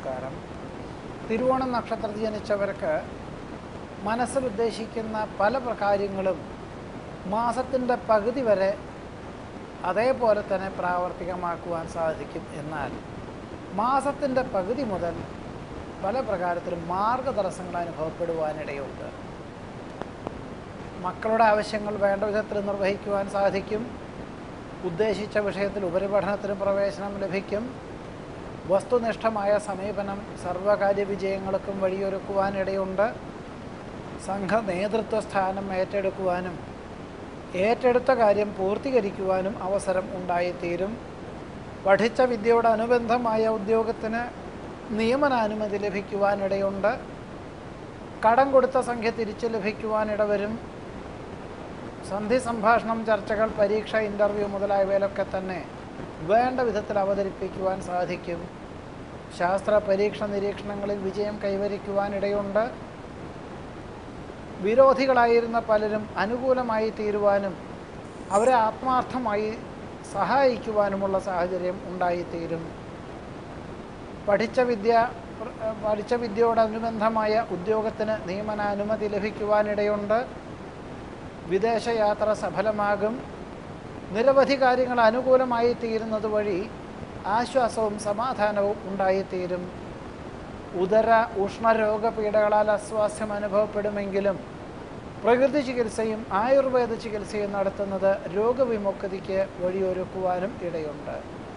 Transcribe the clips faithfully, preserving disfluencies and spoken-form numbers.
നമസ്കാരം. തിരുവോണം നക്ഷത്രത്തിൽ ജനിച്ചവർക്ക് മനസ്സിൽ ഉദ്ദേശിക്കുന്ന പല കാര്യങ്ങളും മാസത്തിൻ്റെ പകുതി വരെ അതേപോലെ തന്നെ പ്രാവർത്തികമാക്കുവാൻ സാധിക്കും. എന്നാൽ മാസത്തിൻ്റെ പകുതി മുതൽ പല പ്രകാരത്തിലും മാർഗതടസ്സങ്ങൾ അനുഭവപ്പെടുവാനിടയുണ്ട്. മക്കളുടെ ആവശ്യങ്ങൾ വേണ്ട വിധത്തിൽ നിർവഹിക്കുവാൻ സാധിക്കും. ഉദ്ദേശിച്ച വിഷയത്തിൽ ഉപരിപഠനത്തിന് പ്രവേശനം ലഭിക്കും. വസ്തുനിഷ്ഠമായ സമീപനം സർവകാര്യ വിജയങ്ങൾക്കും വഴിയൊരുക്കുവാനിടയുണ്ട്. സംഘ നേതൃത്വ സ്ഥാനം ഏറ്റെടുക്കുവാനും ഏറ്റെടുത്ത കാര്യം പൂർത്തീകരിക്കുവാനും അവസരം ഉണ്ടായിത്തീരും. പഠിച്ച വിദ്യയോടനുബന്ധമായ ഉദ്യോഗത്തിന് നിയമനാനുമതി ലഭിക്കുവാനിടയുണ്ട്. കടം കൊടുത്ത സംഖ്യ തിരിച്ചു ലഭിക്കുവാനിടവരും. സന്ധി സംഭാഷണം, ചർച്ചകൾ, പരീക്ഷ, ഇൻ്റർവ്യൂ മുതലായവയിലൊക്കെ തന്നെ വേണ്ട വിധത്തിൽ അവതരിപ്പിക്കുവാൻ സാധിക്കും. ശാസ്ത്ര പരീക്ഷ നിരീക്ഷണങ്ങളിൽ വിജയം കൈവരിക്കുവാനിടയുണ്ട്. വിരോധികളായിരുന്ന പലരും അനുകൂലമായി തീരുവാനും അവരെ ആത്മാർത്ഥമായി സഹായിക്കുവാനുമുള്ള സാഹചര്യം ഉണ്ടായിത്തീരും. പഠിച്ച വിദ്യ പഠിച്ച വിദ്യയോടനുബന്ധമായ ഉദ്യോഗത്തിന് നിയമനാനുമതി ലഭിക്കുവാനിടയുണ്ട്. വിദേശയാത്ര സഫലമാകും. നിരവധി കാര്യങ്ങൾ അനുകൂലമായി തീരുന്നത് വഴി ആശ്വാസവും സമാധാനവും ഉണ്ടായിത്തീരും. ഉദര ഉഷ്ണരോഗപീഠകളാൽ അസ്വാസ്ഥ്യം അനുഭവപ്പെടുമെങ്കിലും പ്രകൃതി ചികിത്സയും ആയുർവേദ ചികിത്സയും നടത്തുന്നത് രോഗവിമുക്തിക്ക് വഴിയൊരുക്കുവാനും ഇടയുണ്ട്.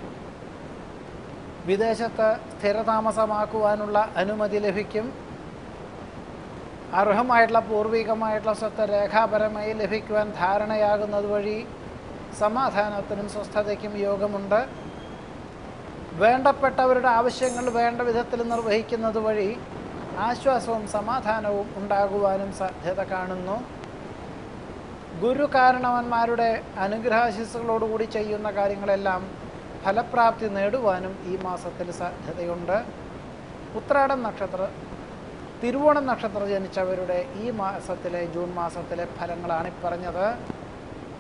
വിദേശത്ത് സ്ഥിരതാമസമാക്കുവാനുള്ള അനുമതി ലഭിക്കും. അർഹമായിട്ടുള്ള പൂർവികമായിട്ടുള്ള സ്വത്ത് രേഖാപരമായി ലഭിക്കുവാൻ ധാരണയാകുന്നത് വഴി സമാധാനത്തിനും സ്വസ്ഥതയ്ക്കും യോഗമുണ്ട്. വേണ്ടപ്പെട്ടവരുടെ ആവശ്യങ്ങൾ വേണ്ട വിധത്തിൽ നിർവഹിക്കുന്നത് വഴി ആശ്വാസവും സമാധാനവും ഉണ്ടാകുവാനും സാധ്യത കാണുന്നു. ഗുരു കാരണവന്മാരുടെ അനുഗ്രഹാശിസ്സുകളോടുകൂടി ചെയ്യുന്ന കാര്യങ്ങളെല്ലാം ഫലപ്രാപ്തി നേടുവാനും ഈ മാസത്തിൽ സാധ്യതയുണ്ട്. ഉത്രാടം നക്ഷത്ര തിരുവോണം നക്ഷത്രം ജനിച്ചവരുടെ ഈ മാസത്തിലെ ജൂൺ മാസത്തിലെ ഫലങ്ങളാണ് പറഞ്ഞത്.